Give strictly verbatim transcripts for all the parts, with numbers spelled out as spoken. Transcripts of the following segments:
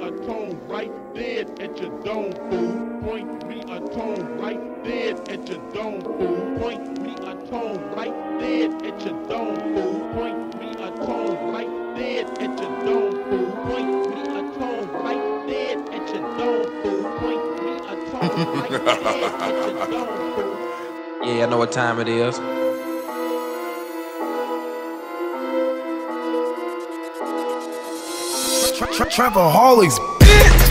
a tone right dead at your dome, fool. Point me a tone right dead at your dome, fool. Point me a tone right dead at your dome, fool. Point me a tone right dead at your dome, fool. Point me a tone right dead at your dome, fool. Point me a tone right dead at your dome, fool. Yeah, I know what time it is. Trapaholics, bitch!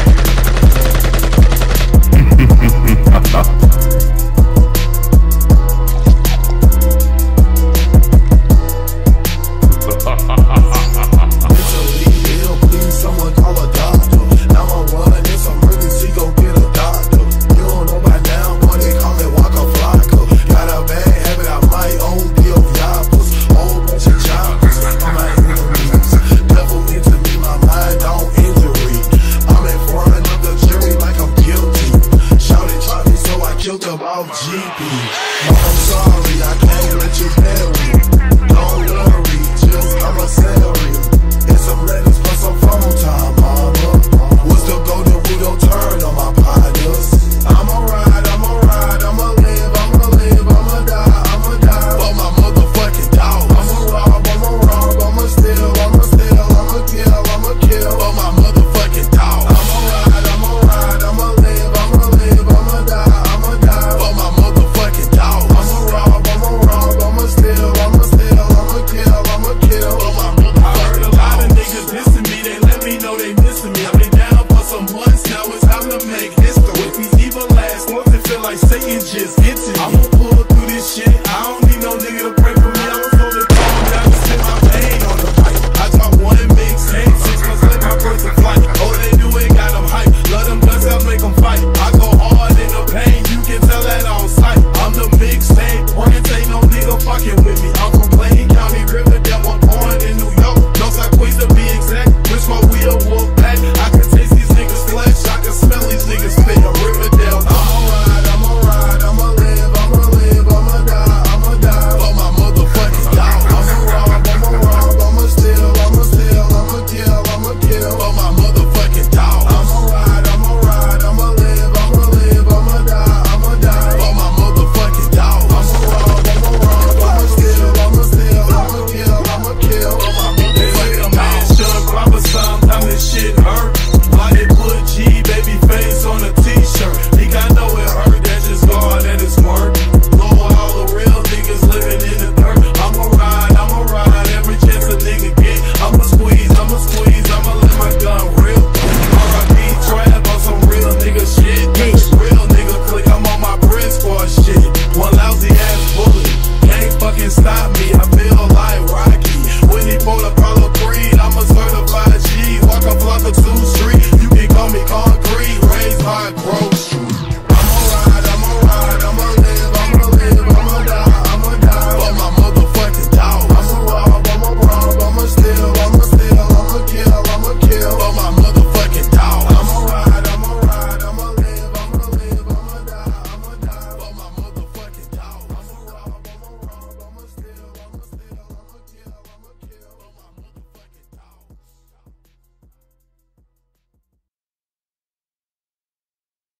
Please, someone call a doctor. nine one one, it's emergency, go get a doctor. You don't know by now, boy, they call it Waka Flocka. Got a bad habit, I might own deal yappers. Whole bunch of choppers on my enemies. Devil into me, my mind don't injury. I'm in front of the jury like I'm guilty. Shouted Charlie, so I killed him off G P. I'm sorry, I can't let you bury. Don't worry, just I'm a salary. It's some letters for some phone time, mama. What's the golden rule, don't turn on my partners. I'ma ride, I'ma ride, I'ma live, I'ma live, I'ma die, I'ma die. For my motherfucking dog. I'ma rob, I'ma rob, I'ma steal, I'ma steal, I'ma kill, I'ma kill. For my motherfucking dog. I'ma ride, I'ma ride, I'ma live, I'ma live, I'ma die, I'ma die. For my motherfucking dog. I'ma rob, I'ma rob, I'ma steal, I'ma steal, I'ma kill, I'ma kill. For my motherfucking dog. Dissing me, they let me know they missing me. I've been down for some months now, it's time to make history. With these evil ass ones, it feel like Satan just hits me. I'ma pull through this shit, I don't need no nigga to